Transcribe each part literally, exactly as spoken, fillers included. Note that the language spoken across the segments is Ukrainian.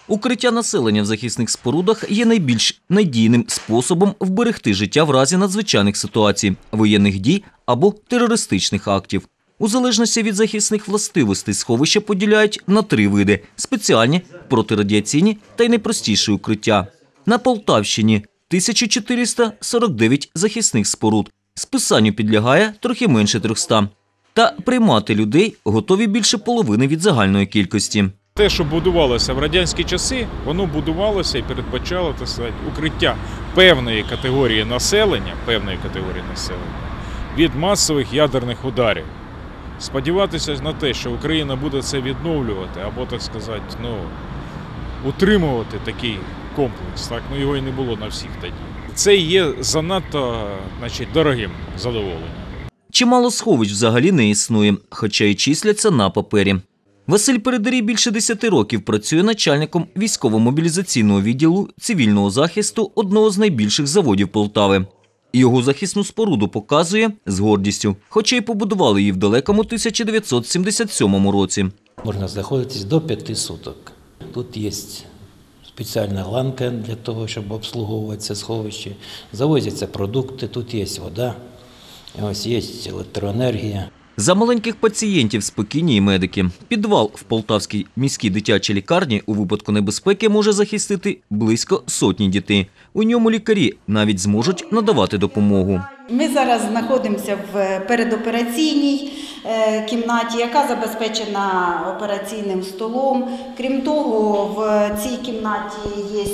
Укриття населення в захисних спорудах є найбільш надійним способом вберегти життя в разі надзвичайних ситуацій, воєнних дій або терористичних актів. У залежності від захисних властивостей сховища поділяють на три види – спеціальні, протирадіаційні та й найпростіші укриття. На Полтавщині – тисяча чотириста сорок дев'ять захисних споруд, списанню підлягає трохи менше трьохсот. Та приймати людей готові більше половини від загальної кількості. Те, що будувалося в радянські часи, воно будувалося і передбачало, так сказати, укриття певної категорії населення, певної категорії населення від масових ядерних ударів. Сподіватися на те, що Україна буде це відновлювати або, так сказати, ну, утримувати такий комплекс, так, ну його і не було на всіх тоді. Це є занадто, значить, дорогим задоволенням. Чимало сховищ взагалі не існує, хоча й числяться на папері. Василь Передарій більше десяти років працює начальником військово-мобілізаційного відділу цивільного захисту одного з найбільших заводів Полтави. Його захисну споруду показує з гордістю, хоча й побудували її в далекому тисяча дев'ятсот сімдесят сьомому році. Можна знаходитись до п'яти суток. Тут є спеціальна ланка для того, щоб обслуговувати це сховище. Завозяться продукти, тут є вода, ось є електроенергія. За маленьких пацієнтів спокійні і медики. Підвал в Полтавській міській дитячій лікарні у випадку небезпеки може захистити близько сотні дітей. У ньому лікарі навіть зможуть надавати допомогу. Ми зараз знаходимося в передопераційній кімнаті, яка забезпечена операційним столом. Крім того, в цій кімнаті є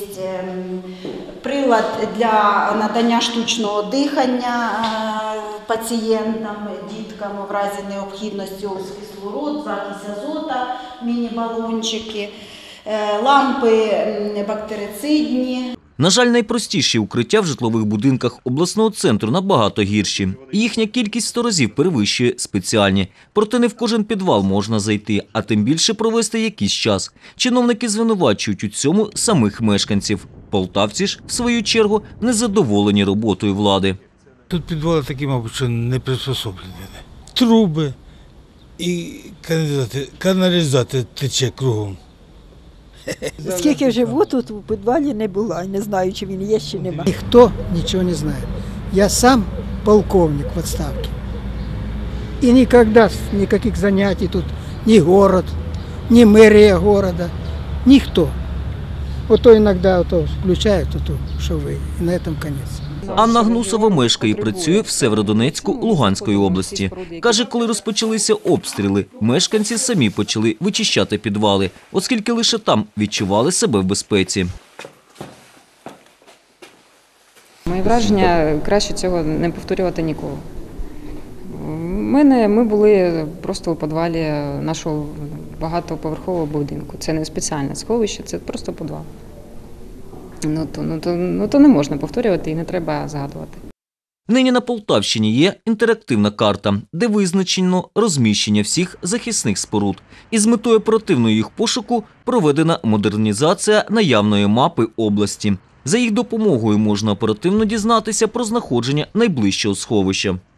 прилад для надання штучного дихання пацієнтам, діткам в разі необхідності, ось кислород, закись азота, міні-балончики, лампи бактерицидні. На жаль, найпростіші укриття в житлових будинках обласного центру набагато гірші. Їхня кількість сто разів перевищує спеціальні. Проте не в кожен підвал можна зайти, а тим більше провести якийсь час. Чиновники звинувачують у цьому самих мешканців. Полтавці ж, в свою чергу, незадоволені роботою влади. Тут підвали такі, мабуть, що не приспособлені. Труби і каналізація тече кругом. Скільки живу, тут у підвалі не була, не знаю, чи він є, чи немає. Ніхто нічого не знає. Я сам полковник в відставці. І ніколи ніяких занять тут, ні город, ні мерія города, ніхто. Ото іноді ото включають, ото, що ви, і на цьому кінець. Анна Гнусова мешкає і працює в Северодонецьку Луганської області. Каже, коли розпочалися обстріли, мешканці самі почали вичищати підвали, оскільки лише там відчували себе в безпеці. Моє враження – краще цього не повторювати ніколи. Ми, не, ми були просто у підвалі нашого багатоповерхового будинку. Це не спеціальне сховище, це просто підвал. Ну то, ну, то, ну, то не можна повторювати і не треба згадувати. Нині на Полтавщині є інтерактивна карта, де визначено розміщення всіх захисних споруд. І з метою оперативного їх пошуку проведена модернізація наявної мапи області. За їх допомогою можна оперативно дізнатися про знаходження найближчого сховища.